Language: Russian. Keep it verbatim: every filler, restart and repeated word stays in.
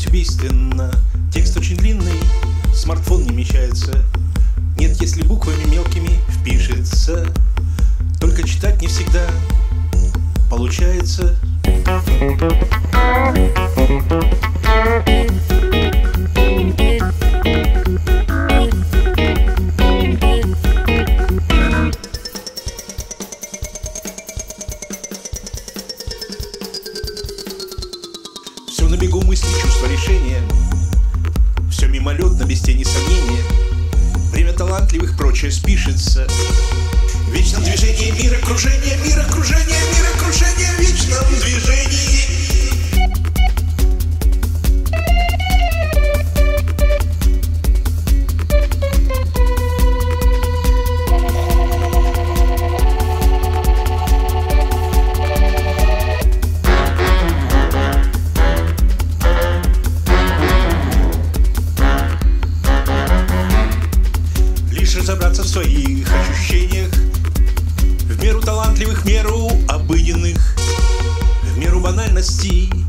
Скорость убийственна, текст очень длинный, смартфон не вмещается. Нет, если буквами мелкими впишется, только читать не всегда получается. Все на бегу мысли, чувства, решения, все мимолетно, без тени сомнения. Время талантливых, прочее спишется. В вечном движении мира кружение, мира кружение, мира кружение, в вечном движении. Разобраться в своих ощущениях, в меру талантливых, в меру обыденных, в меру банальностей